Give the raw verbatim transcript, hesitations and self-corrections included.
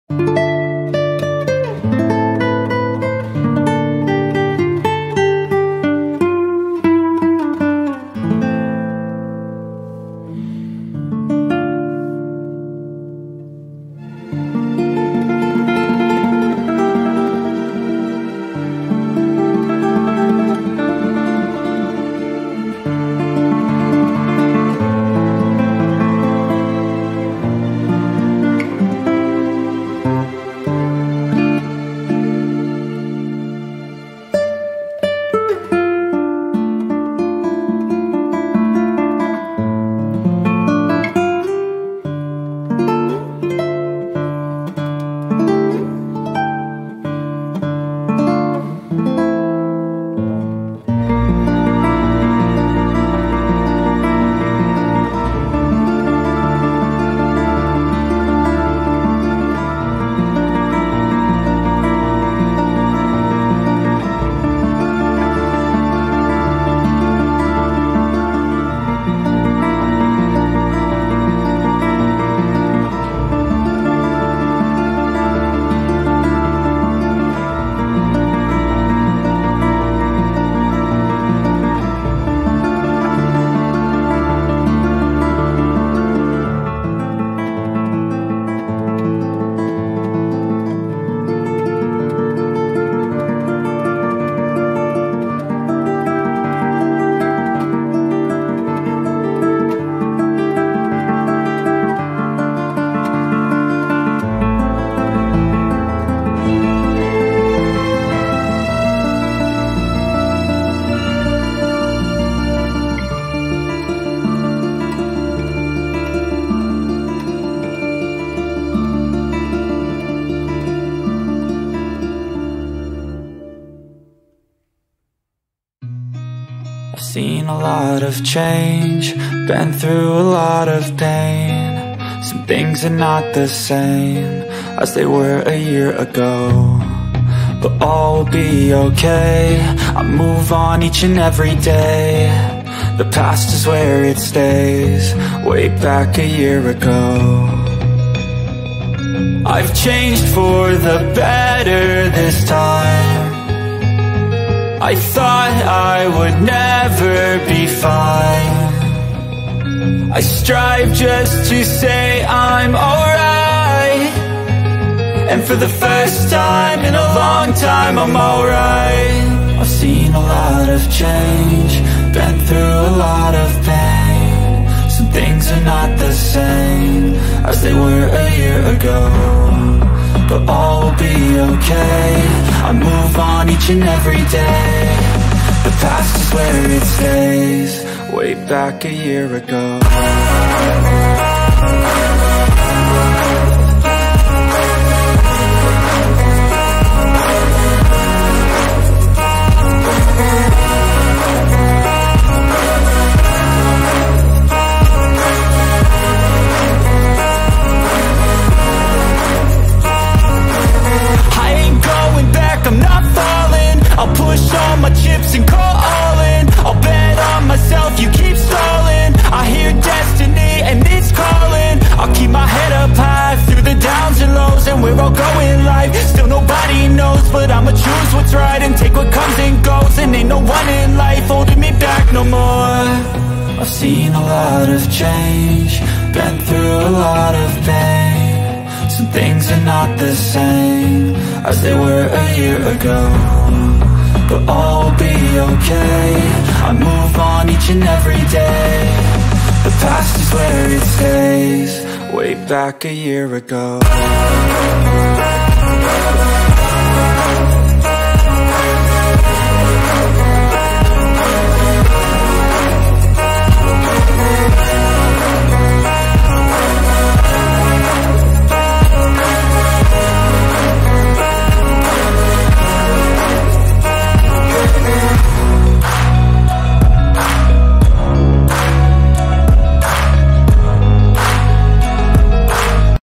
I've seen a lot of change, been through a lot of pain. Some things are not the same as they were a year ago, but all will be okay. I move on each and every day. The past is where it stays, way back a year ago. I've changed for the better this time. I thought I would never be fine. I strive just to say I'm alright, and for the first time in a long time I'm alright. I've seen a lot of change, been through a lot of pain. Some things are not the same as they were a year ago, but all will be okay. I move on each and every day. The past is where it stays, way back a year ago. I'll push all my chips and call all in. I'll bet on myself, you keep stalling. I hear destiny and it's calling. I'll keep my head up high through the downs and lows, and we're all going live. Still nobody knows, but I'ma choose what's right and take what comes and goes. And ain't no one in life holding me back no more. I've seen a lot of change, been through a lot of pain. Some things are not the same as they were a year ago, but all will be okay. I move on each and every day. The past is where it stays, way back a year ago.